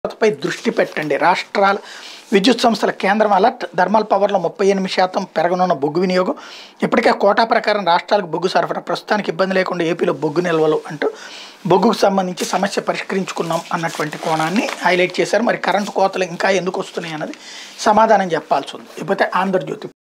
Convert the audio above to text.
పై దృష్టి పెట్టండి. రాష్ట్రాల విద్యుత్ సంస్థల కేంద్రం అలర్ట్. థర్మల్ పవర్లో 38% పెరగనున్న బొగ్గు వినియోగం. ఇప్పటికే కోటా ప్రకారం రాష్ట్రాలకు బొగ్గు సరఫరా. ప్రస్తుతానికి ఇబ్బంది లేకుండా ఏపీలో బొగ్గు నిల్వలు అంటూ బొగ్గుకు సంబంధించి సమస్య పరిష్కరించుకున్నాం అన్నటువంటి కోణాన్ని హైలైట్ చేశారు. మరి కరెంటు కోతలు ఇంకా ఎందుకు వస్తున్నాయి అన్నది సమాధానం చెప్పాల్సి ఉంది. ఇకపోతే ఆంధ్రజ్యోతి